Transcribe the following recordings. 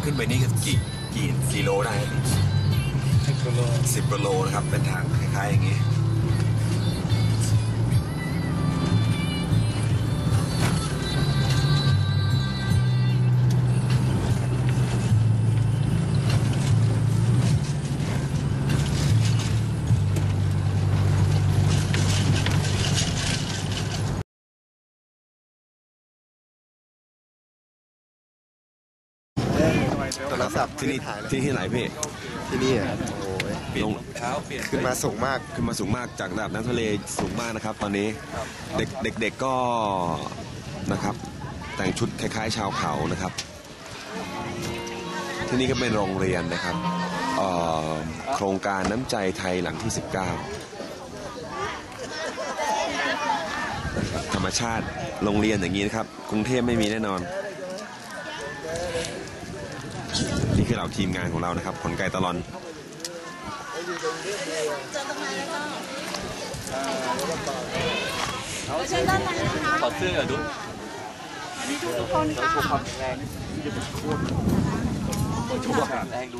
ขึ้นไปนี่กี่กิโลได้10 กิโลนะครับเป็นทางคล้ายๆอย่างนี้โทรศัพท์ที่ไหนพี่ที่นี่อ่ะโอ้ยขึ้นมาสูงมากจากระดับน้ำทะเลสูงมากนะครับตอนนี้เด็กก็นะครับแต่งชุดคล้ายๆชาวเขานะครับที่นี่ก็เป็นโรงเรียนนะครับโครงการน้ำใจไทยหลังที่19ธรรมชาติโรงเรียนอย่างนี้นะครับกรุงเทพไม่มีแน่นอนนี่คือเราทีมงานของเรานะครับขนไก่ตลอนเชิญด้านในนะคะถอดเสื้อดูมีทุกคนค่ะความแรงที่จะเป็นโคตรแรงดู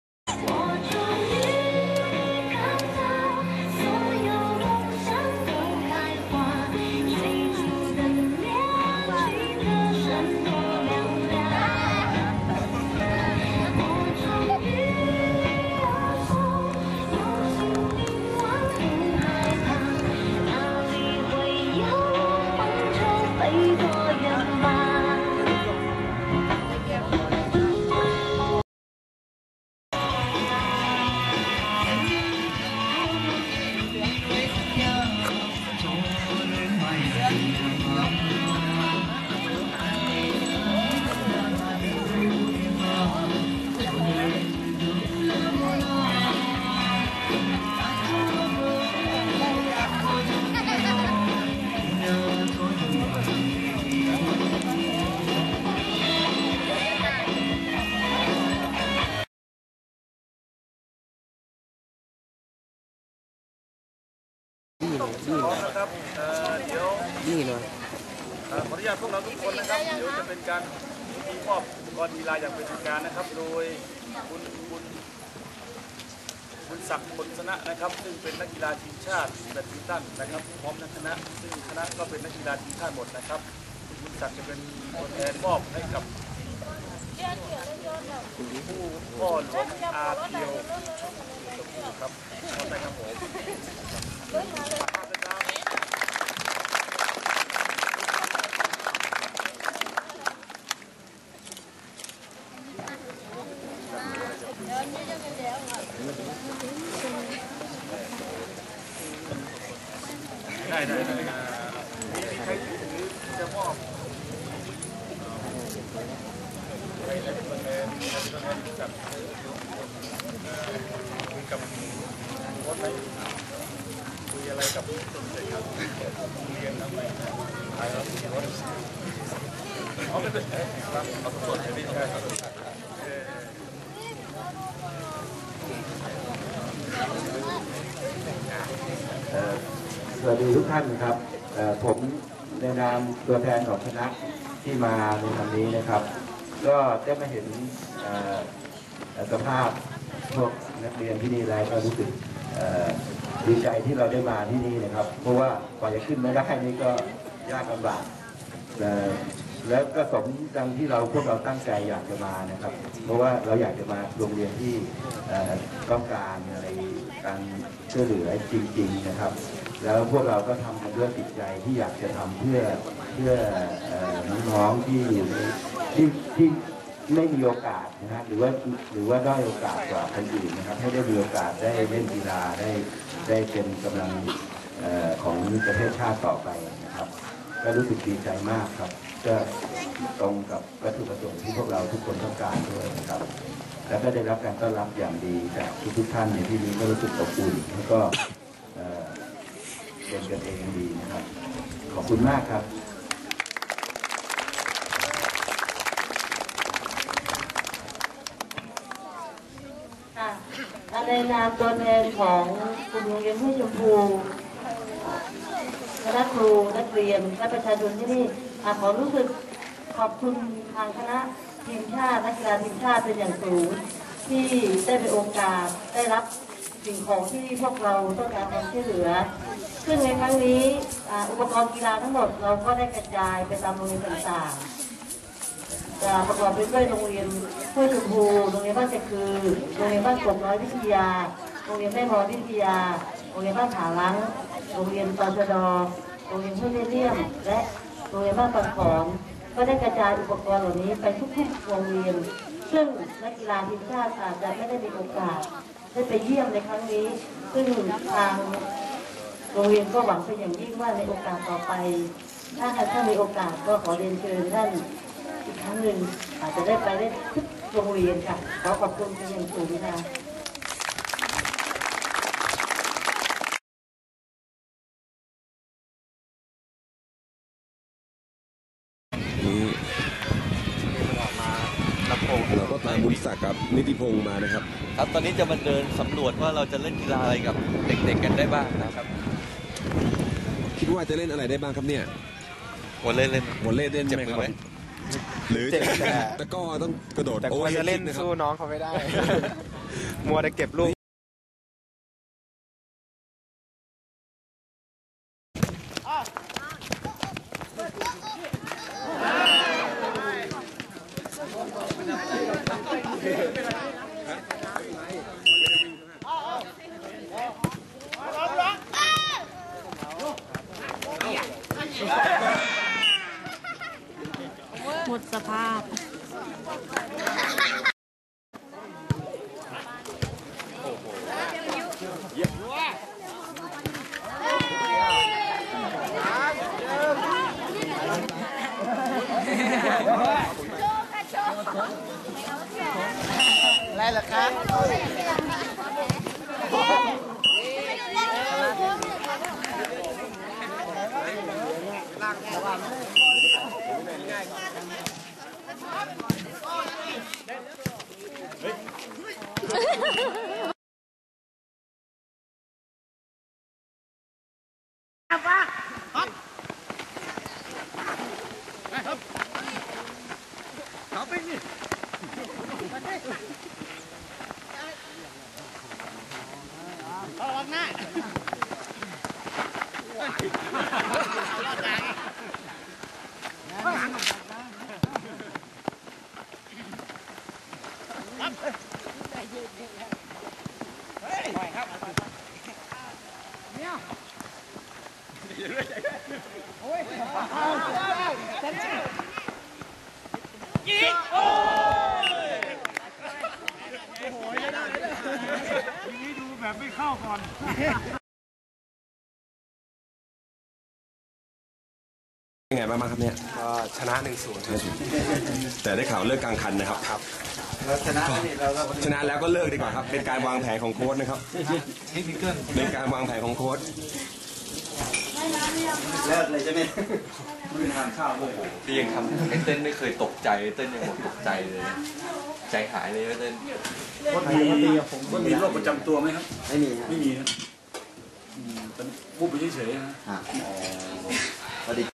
นะครับเดี๋ยวขออนุญาตพวกเราทุกคนนะครับเดี๋ยวจะเป็นการมอบอุปกรณ์กีฬาอย่างเป็นทางการนะครับโดยคุณศักดิ์พลชนะนะครับซึ่งเป็นนักกีฬาทีมชาติแบดมินตันนะครับพร้อมนักคณะซึ่งคณะก็เป็นนักกีฬาทีมชาติหมดนะครับคุณศักดิ์จะเป็นตัวแทนมอบให้กับผู้พ่อหลวงอาเพียวครับขอบคุณครับผมได้มีใครถือจะมอบให้ตัวแทนกับคุยกับโค้ชไหมคุยอะไรกับต้นเลยครับเรียนอะไรแล้วโค้ชเขาไม่เป็นครับเขาตรวจไม่ใช่สวัสดีทุกท่านครับผมในนามตัวแทนของคณะที่มาในวันนี้นะครับก็ได้มาเห็นสภาพพวกนักเรียนที่นี่แล้วก็รู้สึกดีใจที่เราได้มาที่นี่นะครับเพราะว่ากว่าจะขึ้นมาได้นี่ก็ยากลำบากแล้วก็สมดังที่พวกเราตั้งใจอยากจะมานะครับเพราะว่าเราอยากจะมาโรงเรียนที่ต้องการอะไรการช่วยเหลือจริงๆนะครับแล้วพวกเราก็ทำกันด้วยจิตใจที่อยากจะทำเพื่อน้องๆที่อยู่ในที่ไม่มีโอกาสนะฮะหรือว่าได้โอกาสกว่าคนอื่นนะครับให้ได้มีโอกาสได้เล่นกีฬาได้เป็นกำลังของประเทศชาติต่อไปนะครับก็รู้สึกดีใจมากครับก็ตรงกับวัตถุประสงค์ที่พวกเราทุกคนต้องการด้วยนะครับแล้วก็ได้รับการต้อนรับอย่างดีจากทุกท่านในที่นี้ก็รู้สึกอบอุ่นแล้วก็เป็นกันเองดีนะครับขอบคุณมากครับในนามตัวแทนของกลุ่มโรงเรียนห้วยชมพูคณะครูนักเรียนและประชาชนที่นี่ขอรู้สึกขอบคุณทางคณะทีมชาตินักกีฬาทีมชาติเป็นอย่างสูงที่ได้มีโอกาสได้รับสิ่งของที่พวกเราต้องการความช่วยเหลือซึ่งในครั้งนี้อุปกรณ์กีฬาทั้งหมดเราก็ได้กระจายไปตามโรงเรียนต่างๆจะประกอบไปด้วยโรงเรียนห้วยชมพูโรงเรียนบ้านเจคือโรงเรียนบ้านกบน้อยวิทยาโรงเรียนแม่มอวิทยาโรงเรียนบ้านผาลังโรงเรียนตชดโรงเรียนห้วยเลี่ยมและโรงเรียนบ้านปังขอนก็ได้กระจายอุปกรณ์เหล่านี้ไปทุกๆโรงเรียนซึ่งนักกีฬาทีมชาติอาจจะไม่ได้มีโอกาสได้ไปเยี่ยมในครั้งนี้ซึ่งทางโรงเรียนก็หวังเป็นอย่างยิ่งว่าในโอกาสต่อไปถ้ามีโอกาสก็ขอเรียนเชิญท่านอีกครั้งหนึ่งอาจจะได้ไปได้ทุกโรงเรียนค่ะขอขอบคุณเป็นอย่างสูงค่ะเราก็ตามบุญศักดิ์กับนิติพงศ์มานะครับครับตอนนี้จะมาเดินสำรวจว่าเราจะเล่นกีฬาอะไรกับเด็กๆกันได้บ้างนะครับคิดว่าจะเล่นอะไรได้บ้างครับเนี่ยวอลเลย์เล่นวอลเลย์เล่นไหมครับหรือตะก้อต้องกระโดดแต่ควรจะเล่นสู้น้องเขาไม่ได้ มัวแต่เก็บลูกหมดสภาพอะไรล่ะครับยังไงบ้างครับเนี่ยก็ชนะ 1-0 แต่ได้ข่าวเลิกกลางคันนะครับเราชนะนี่เราก็ชนะแล้วก็เลิกดีกว่าครับเป็นการวางแผนของโค้ชนะครับเป็นการวางแผนของโค้ชเลิกเลยใช่ไหมไม่ทานข้าวเลยพี่ยังทำไอ้เต้นไม่เคยตกใจเต้นยังหมดตกใจเลยใจหายเลยเต้นมันมีโรคประจำตัวไหมครับไม่มีครับไม่มีครับเป็นพูดไปเฉยๆนะพอดี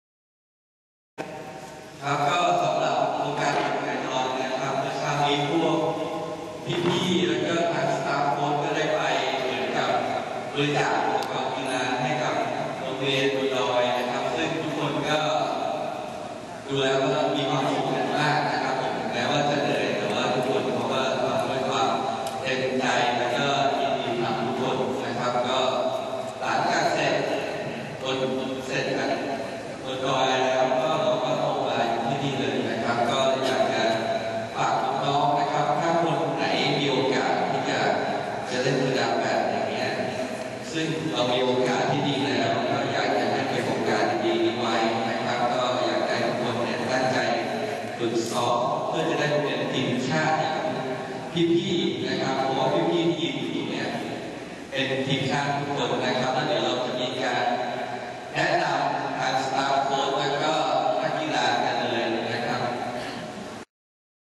ครับก็สำหรับโครงการแข่งขันนะครับในครั้งนี้พวกพี่ๆแล้วก็ทางสตาฟโค้ชก็ได้ไปเหมือนกับบริจาคอุปกรณ์กีฬาให้กับโรงเรียนบนดอยนะครับซึ่งทุกคนก็ดูแล้วก็มีความสุขกันมากนะครับผมแม้ว่าจะเหนื่อยแต่ว่าทุกคนเขาก็ทำด้วยความเต็มใจแล้วก็ยินดีทำทุกคนนะครับก็หลังจากเสร็จกันบนดอยแล้วก็เราก็ลงมาอยู่ที่นี่เลยนะครับก็อยากจะฝากน้องๆนะครับถ้าคนไหนมีโอกาสที่จะเล่นกีฬาแบบอย่างเงี้ยซึ่งเรามีโอกาสที่ดีแล้วก็อยากจะให้เป็นโอกาสดีๆนี้ไว้นะครับก็อยากให้ทุกคนเนี่ยตั้งใจฝึกซ้อมเพื่อจะได้เป็นทีมชาติอย่างพี่ๆนะครับเพราะว่าพี่ๆที่ยืนอยู่เนี่ยเป็นทีมชาติทุกคนนะครับแล้วเดี๋ยวเราจะมีการ